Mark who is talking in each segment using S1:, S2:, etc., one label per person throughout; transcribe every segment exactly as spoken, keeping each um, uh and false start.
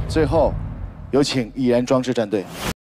S1: 最后，有请易燃装置战队。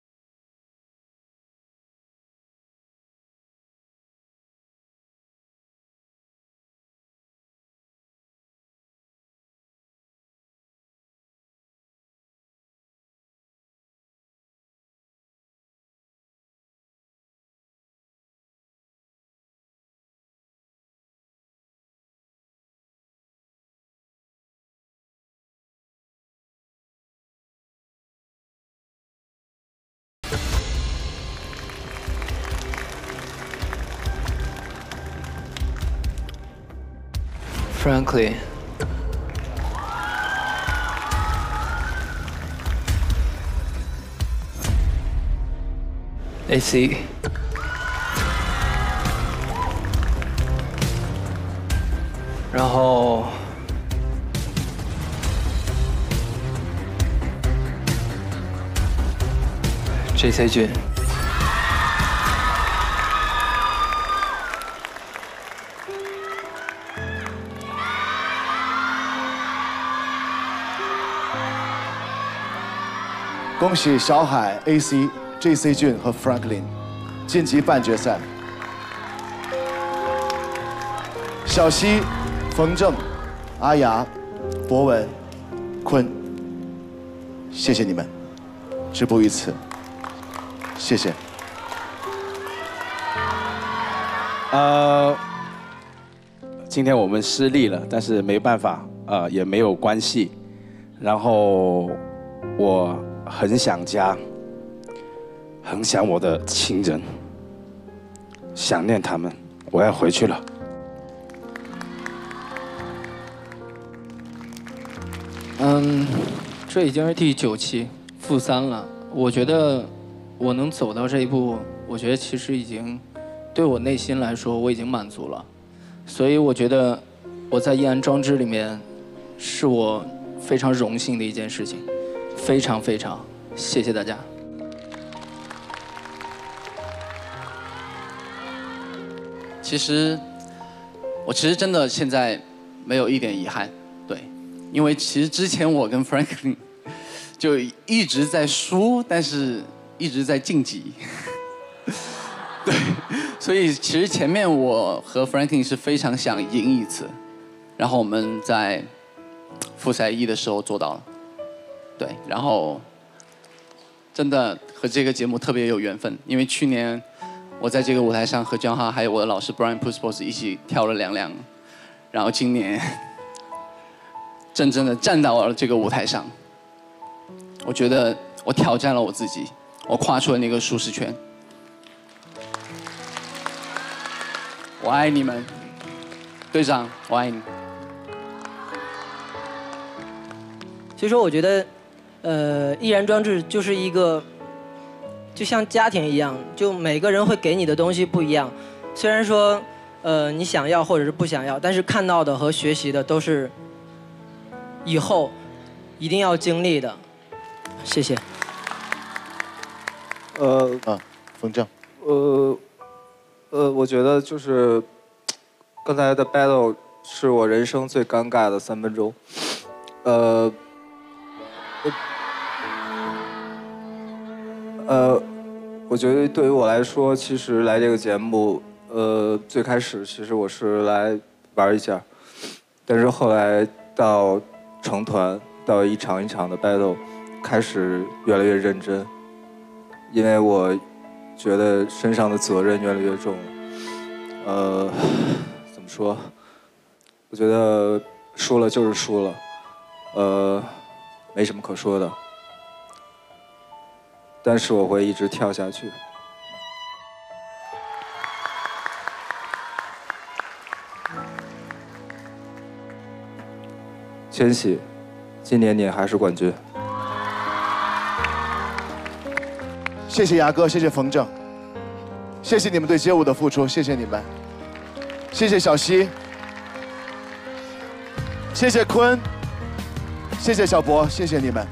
S2: Frankly, A C,然后 J C 君。
S1: 恭喜小海、A C、J C 俊和 Franklin 晋级半决赛。小西、冯正、阿雅、博文、坤，谢谢你们，止步于此，谢谢。
S3: 呃，今天我们失利了，但是没办法，呃，也没有关系。然后我。 很想家，很想我的亲人，想念他们，我要回去了。
S2: 嗯，这已经是第九期负三了。我觉得我能走到这一步，我觉得其实已经对我内心来说我已经满足了。所以我觉得我在易燃装置里面是我非常荣幸的一件事情。 非常非常，谢谢大家。
S4: 其实，我其实真的现在没有一点遗憾，对，因为其实之前我跟 Franklin 就一直在输，但是一直在晋级，对，所以其实前面我和 Franklin 是非常想赢一次，然后我们在复赛一的时候做到了。 对，然后真的和这个节目特别有缘分，因为去年我在这个舞台上和江浩还有我的老师 Brian Puspos 一起跳了两两，然后今年真正的站到了这个舞台上，我觉得我挑战了我自己，我跨出了那个舒适圈。我爱你们，队长，我爱你。
S5: 所以说，我觉得。 呃，易燃装置就是一个，就像家庭一样，就每个人会给你的东西不一样。虽然说，呃，你想要或者是不想要，但是看到的和学习的都是以后一定要经历的。谢谢。
S6: 呃
S1: 啊，冯正。
S6: 呃，呃，我觉得就是刚才的 battle 是我人生最尴尬的三分钟。呃。 呃，我觉得对于我来说，其实来这个节目，呃，最开始其实我是来玩一下，但是后来到成团，到一场一场的 battle， 开始越来越认真，因为我觉得身上的责任越来越重了。呃，怎么说？我觉得输了就是输了，呃，没什么可说的。 但是我会一直跳下去。千玺，今年你还是冠军。
S1: 谢谢牙哥，谢谢冯正，谢谢你们对街舞的付出，谢谢你们，谢谢小西，谢谢坤，谢谢小博，谢谢你们。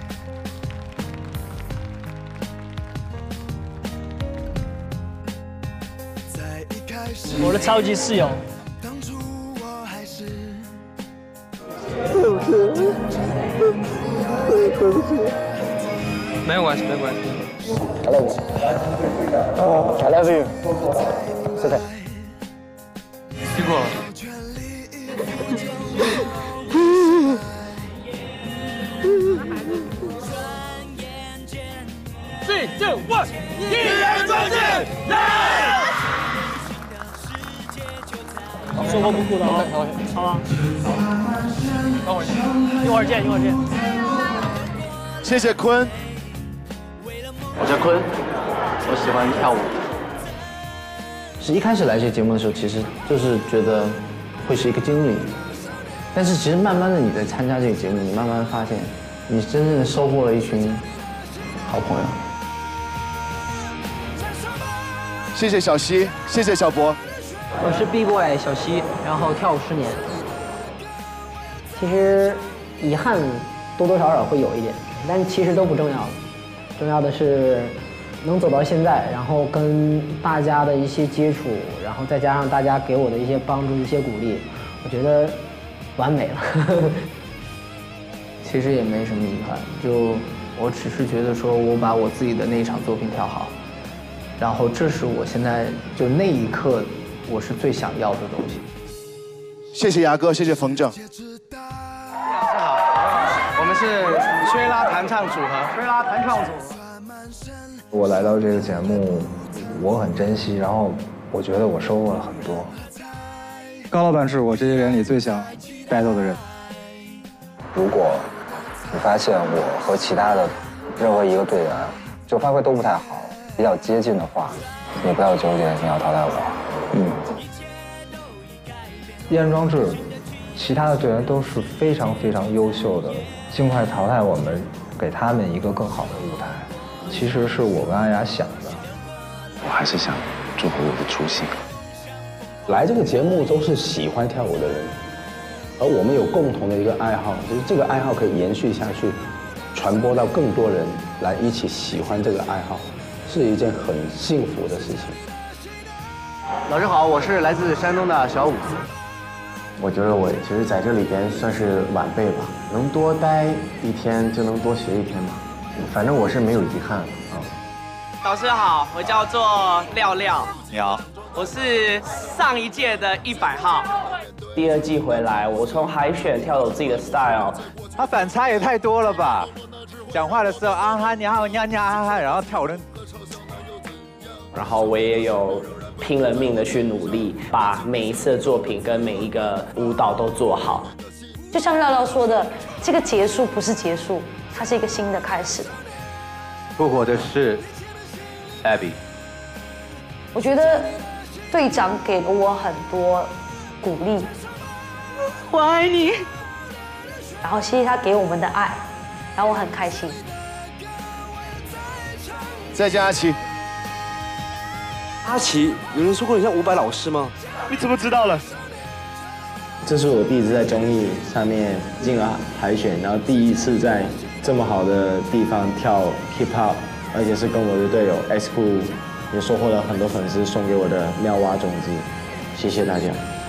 S7: 我的超级室友。
S8: 对不起。 对不起。没有关系，没有关系。I love you. I love you. 谢谢。辛苦了。Three, two, one， 一人专辑，来！说话不哭的啊，好吧？等会儿，一会儿见，一会儿见。
S1: 谢谢坤。
S9: 我叫坤，我喜欢跳舞。是一开始来这节目的时候，其实就是觉得会是一个经历，但是其实慢慢的你在参加这个节目，你慢慢发现，你真正的收获了一群好朋友。
S1: 谢谢小西，谢谢小博。
S5: 我是 B boy 小西，然后跳舞十年。其实遗憾多多少少会有一点，但其实都不重要。重要的是能走到现在，然后跟大家的一些接触，然后再加上大家给我的一些帮助、一些鼓励，我觉得完美了。
S2: 其实也没什么遗憾，就我只是觉得说我把我自己的那一场作品跳好，然后这是我现在就那一刻我是最想要的东西。
S1: 谢谢牙哥，谢谢冯正。
S3: 大家好，我们是吹拉弹唱组合。
S7: 吹拉弹唱组。
S10: 我来到这个节目，我很珍惜，然后我觉得我收获了很多。
S6: 高老板是我这些人里最想 battle 的人。
S10: 如果你发现我和其他的任何一个队员就发挥都不太好，比较接近的话，你不要纠结，你要淘汰我。嗯。易安装置，其他的队员都是非常非常优秀的，尽快淘汰我们，给他们一个更好的舞台。其实是我跟阿雅想的。
S11: 我还是想做回我的初心。
S12: 来这个节目都是喜欢跳舞的人，而我们有共同的一个爱好，就是这个爱好可以延续下去，传播到更多人来一起喜欢这个爱好，是一件很幸福的事情。
S9: 老师好，我是来自山东的小五。我觉得我其实在这里边算是晚辈吧，能多待一天就能多学一天嘛。反正我是没有遗憾啊。
S13: 老师好，我叫做廖廖。
S14: 你好，
S13: 我是上一届的一百号。
S15: 第二季回来，我从海选跳走自己的 style。
S14: 他反差也太多了吧？讲话的时候啊哈你好你好你好啊哈，然后跳舞的。
S15: 然后我也有拼了命的去努力，把每一次的作品跟每一个舞蹈都做好。
S16: 就像廖廖说的，这个结束不是结束，它是一个新的开始。
S14: 复活的是 Abby。
S16: 我觉得队长给了我很多鼓励，
S13: 我爱你。
S16: 然后谢谢他给我们的爱，然后我很开心。
S1: 再见阿奇。
S17: 阿奇，有人说过你像伍佰老师吗？
S1: 你怎么知道了？
S9: 这是我第一次在综艺上面进了海选，然后第一次在这么好的地方跳 hip hop， 而且是跟我的队友 X 酷，也收获了很多粉丝送给我的妙蛙种子，谢谢大家。